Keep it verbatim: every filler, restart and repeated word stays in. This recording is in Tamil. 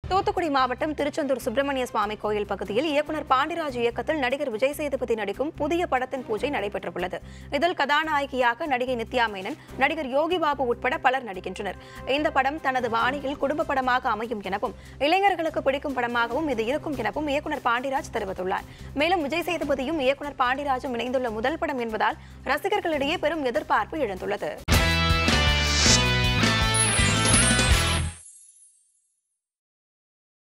தூத்துக்குடி மாவட்டம் திருச்செந்தூர் சுப்பிரமணிய சுவாமி கோயில் பகுதியில் இயக்குநர் பாண்டிராஜ் இயக்கத்தில் நடிகர் விஜய் சேதுபதி நடிக்கும் புதிய படத்தின் பூஜை நடைபெற்றுள்ளது. இதில் கதாநாயகியாக நடிகை நித்யா மேனன், நடிகர் யோகி பாபு உட்பட பலர் நடிக்கின்றனர். இந்த படம் தனது பாணியில் குடும்ப படமாக அமையும் எனவும் இளைஞர்களுக்கு பிடிக்கும் படமாகவும் இது இருக்கும் எனவும் இயக்குநர் பாண்டிராஜ் தெரிவித்துள்ளார். மேலும் விஜய் சேதுபதியும் இயக்குநர் பாண்டிராஜும் இணைந்துள்ள முதல் படம் என்பதால் ரசிகர்களிடையே பெரும் எதிர்பார்ப்பு எழுந்துள்ளது.